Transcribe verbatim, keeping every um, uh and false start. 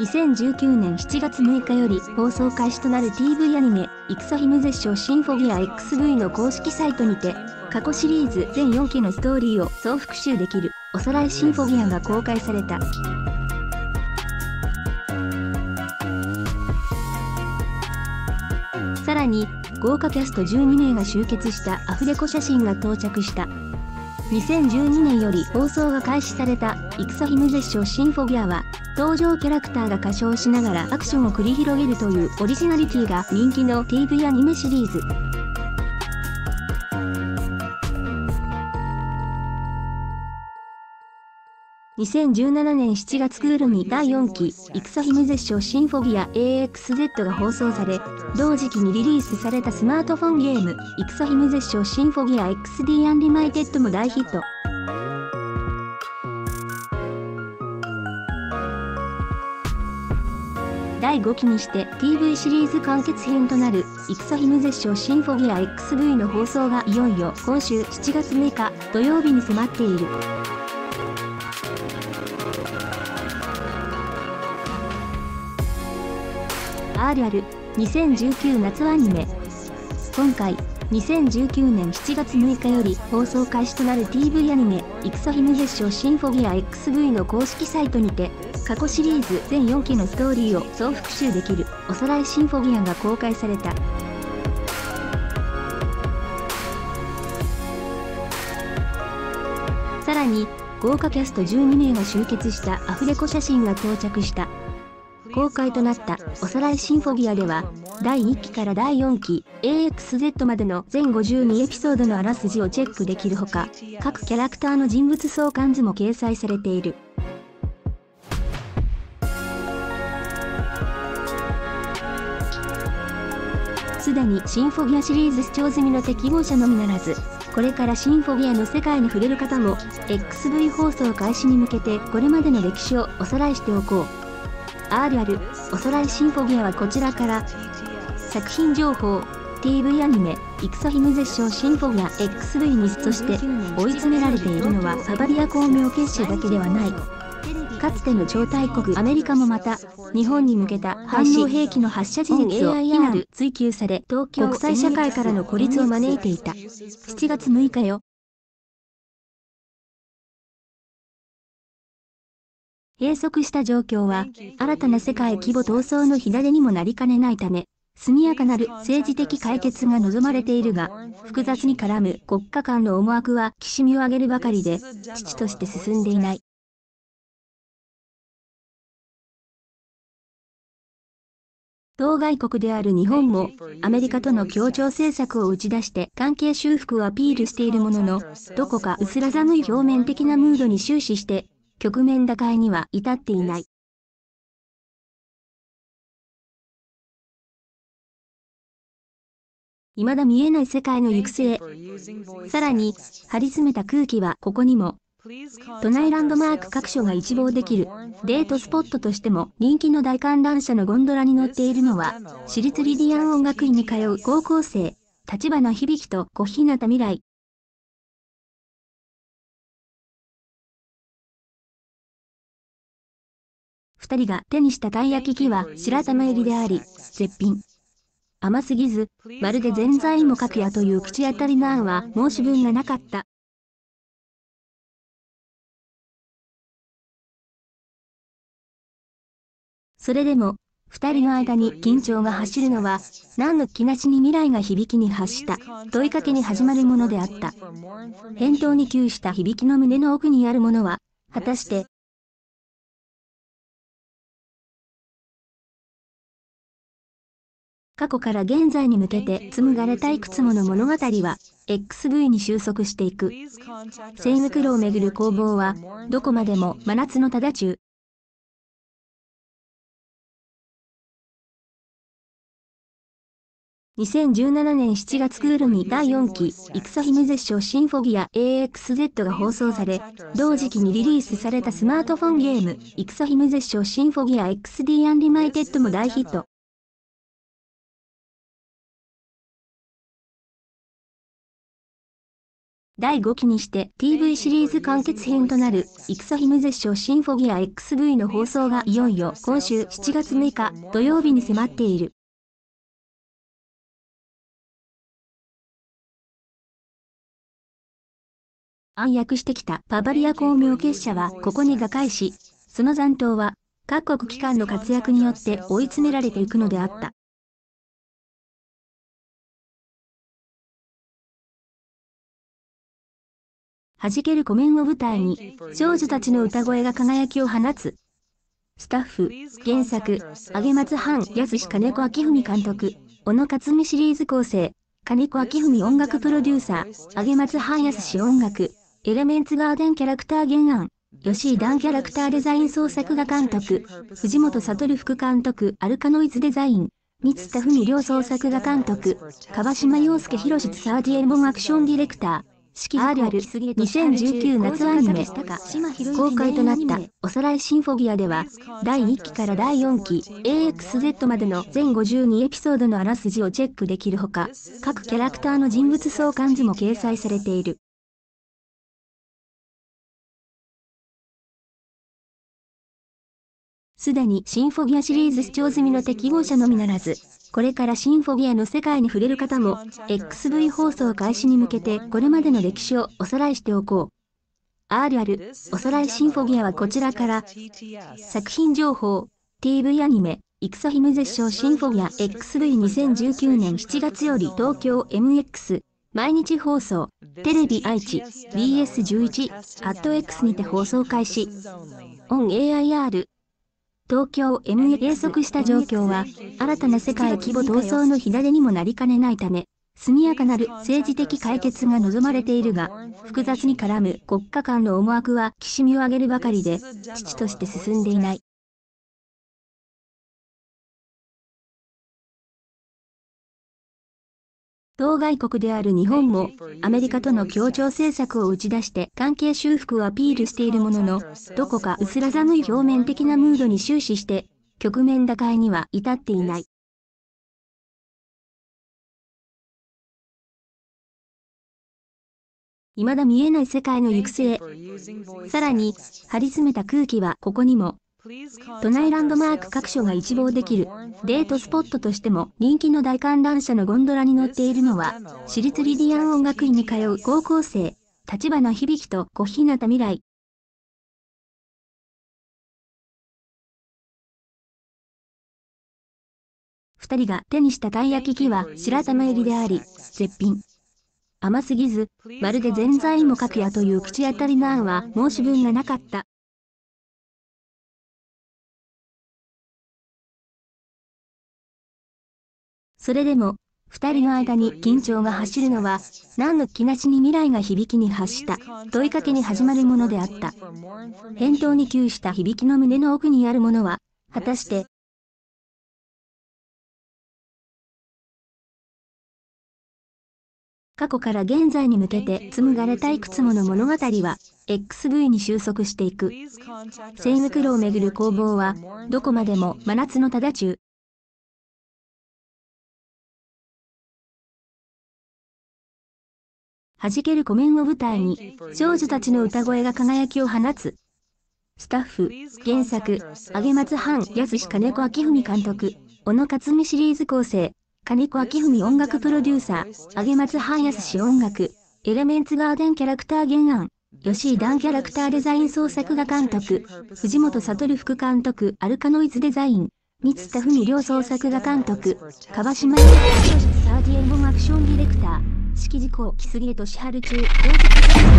にせんじゅうきゅうねんしちがつむいかより放送開始となる ティーブイ アニメ、イクサヒム絶唱シンフォギア エックスブイ の公式サイトにて、過去シリーズ全よんきのストーリーを総復習できるおさらいシンフォギアが公開された。さらに、豪華キャストじゅうにめいが集結したアフレコ写真が到着した。にせんじゅうにねんより放送が開始されたイクサヒム絶唱シンフォギアは、登場キャラクターが歌唱しながらアクションを繰り広げるというオリジナリティが人気の ティーブイ アニメシリーズ。にせんじゅうななねんしちがつクールにだいよんきイクサヒム絶唱シンフォギア エーエックスゼット が放送され、同時期にリリースされたスマートフォンゲームイクサヒム絶唱シンフォギア エックスディー アンリマイテッドも大ヒット。だいごきにして ティーブイ シリーズ完結編となるイクサヒム絶唱シンフォギア エックスブイ の放送がいよいよ今週しちがつむいか土曜日に迫っている。アールアールにせんじゅうきゅう夏アニメ。今回、にせんじゅうきゅうねんしちがつむいかより放送開始となる ティーブイ アニメ、イクサヒム絶唱シンフォギア エックスブイ の公式サイトにて、過去シリーズ全よんきのストーリーを総復習できるおさらいシンフォギアが公開された。さらに、豪華キャストじゅうにめいが集結したアフレコ写真が到着した。公開となったおさらいシンフォギアでは、だいいっきからだいよんき エーエックスゼット までの全ごじゅうにエピソードのあらすじをチェックできるほか、各キャラクターの人物相関図も掲載されている。すでにシンフォギアシリーズ視聴済みの適合者のみならず、これからシンフォギアの世界に触れる方も、エックスブイ 放送開始に向けてこれまでの歴史をおさらいしておこう。アールアール おさらいシンフォギアはこちらから。作品情報 ティーブイ アニメイクサヒム絶唱シンフォギア エックスブイ にそして追い詰められているのはババリア光明結社だけではない。かつての超大国アメリカもまた日本に向けた反応兵器の発射事実を非難追及され東京国際社会からの孤立を招いていた。しちがつむいかよ。閉塞した状況は、新たな世界規模闘争の火種にもなりかねないため、速やかなる政治的解決が望まれているが、複雑に絡む国家間の思惑はきしみを上げるばかりで、遅々として進んでいない。当該国である日本も、アメリカとの協調政策を打ち出して関係修復をアピールしているものの、どこか薄ら寒い表面的なムードに終始して、局面打開には至っていない。未だ見えない世界の行く末。さらに、張り詰めた空気はここにも。都内ランドマーク各所が一望できるデートスポットとしても人気の大観覧車のゴンドラに乗っているのは、私立リディアン音楽院に通う高校生、立花響と小日向未来。二人が手にしたたい焼き器は白玉入りであり、絶品。甘すぎず、まるでぜんざい芋かくやという口当たりの案は申し分がなかった。それでも、二人の間に緊張が走るのは、何の気なしに未来が響きに発した問いかけに始まるものであった。返答に窮した響きの胸の奥にあるものは、果たして、過去から現在に向けて紡がれたいくつもの物語は エックスブイ に収束していく。生袋をめぐる攻防はどこまでも真夏のただ中。にせんじゅうななねんしちがつクールにだいよんきイクサヒム絶唱シンフォギア エーエックスゼット が放送され、同時期にリリースされたスマートフォンゲームイクサヒム絶唱シンフォギア エックスディー アンリマイテッドも大ヒット。 だいごきにして ティーブイ シリーズ完結編となる戦姫絶唱シンフォギア エックスブイ の放送がいよいよ今週しちがつむいか土曜日に迫っている。暗躍してきたババリア光明結社はここに瓦解し、その残党は各国機関の活躍によって追い詰められていくのであった。弾ける湖面を舞台に少女たちの歌声が輝きを放つ。スタッフ、原作、上松藩康金子明文監督、小野克美シリーズ構成、金子明文音楽プロデューサー、上松藩康音楽、エレメンツガーデンキャラクター原案、吉井段キャラクターデザイン総作画監督、藤本悟副監督アルカノイズデザイン、三田文良総作画監督、川島洋介博士サーディエルボンアクションディレクター、アールアール にせんじゅうきゅう夏アニメ公開となったおさらいシンフォギアではだいいっきからだいよんき エーエックスゼット までの全ごじゅうにエピソードのあらすじをチェックできるほか、各キャラクターの人物相関図も掲載されている。すでにシンフォギアシリーズ視聴済みの適合者のみならず、これからシンフォギアの世界に触れる方も、エックスブイ 放送開始に向けてこれまでの歴史をおさらいしておこう。アールアール おさらいシンフォギアはこちらから、作品情報、ティーブイ アニメ、戦姫絶唱シンフォギア エックスブイにせんじゅうきゅうねんしちがつより東京 エムエックス、毎日放送、テレビ愛知、ビーエスじゅういち、アット X にて放送開始。オン エーアイアール東京 エムエー 閉塞した状況は、新たな世界規模闘争の火種にもなりかねないため、速やかなる政治的解決が望まれているが、複雑に絡む国家間の思惑はきしみを上げるばかりで、遅々として進んでいない。当該国である日本も、アメリカとの協調政策を打ち出して関係修復をアピールしているものの、どこか薄ら寒い表面的なムードに終始して、局面打開には至っていない。未だ見えない世界の行く末。さらに、張り詰めた空気はここにも。都内ランドマーク各所が一望できるデートスポットとしても人気の大観覧車のゴンドラに乗っているのは、私立リディアン音楽院に通う高校生、立花響と小日向未来。二人が手にしたたい焼き器は白玉入りであり、絶品。甘すぎず、まるでぜんざい芋かくやという口当たりの案は申し分がなかった。それでも、二人の間に緊張が走るのは、何の気なしに未来が響きに発した問いかけに始まるものであった。返答に窮した響きの胸の奥にあるものは、果たして、過去から現在に向けて紡がれたいくつもの物語は、エックスブイ に収束していく。生袋をめぐる攻防は、どこまでも真夏のただ中。弾ける湖面を舞台に、少女たちの歌声が輝きを放つ。スタッフ、原作、上松藩康金子明文監督、小野克美シリーズ構成、金子明文音楽プロデューサー、上松藩康音楽、エレメンツガーデンキャラクター原案、吉井段キャラクターデザイン総作画監督、藤本悟副監督アルカノイズデザイン、三田文良総作画監督、川島洋介サーディエルボンアクションディレクター、式事項木杉俊春中、